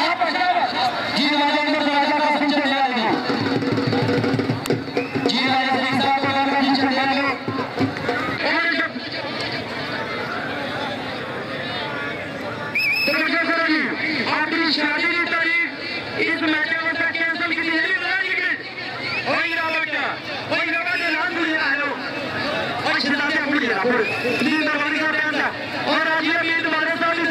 और आज ये उम्मीद हमारे सामने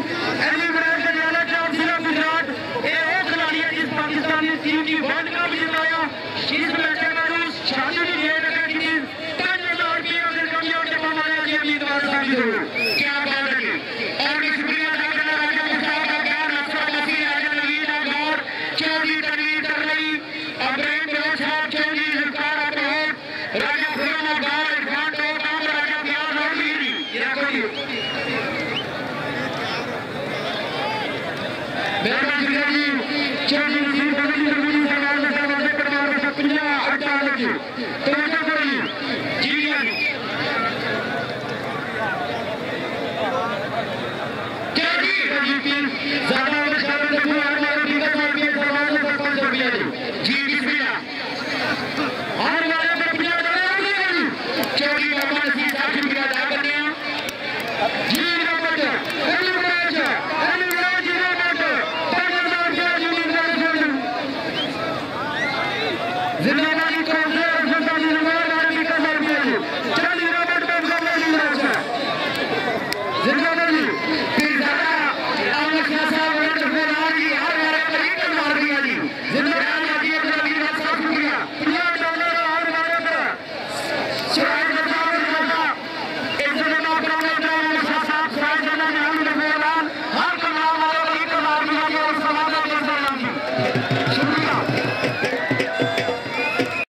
जिला गुजरात एक खिलाड़ी है जिस पाकिस्तानी टीम की वर्ल्ड कप जिताया। इस मैच में शादी की डेट है कि 5,000 रुपये अगर कमियों के हमारे आज उम्मीद हमारे सामने क्या बात है। और शुक्रिया अदा करना राजा मुस्ताफ का प्यार नसर मसीह राजा नवीद और चौधरी तनवीर तरलई अमरीन बलोच साहब चौधरी इरफान अब्रोड राजा खुरम और गांव इरफान तो काम राजा प्यार और मीरी या कोई मेहरबानी जी चौधरी नसीर बदली सरकार ने समाज के परिवार का 50 अड्डा लगी तो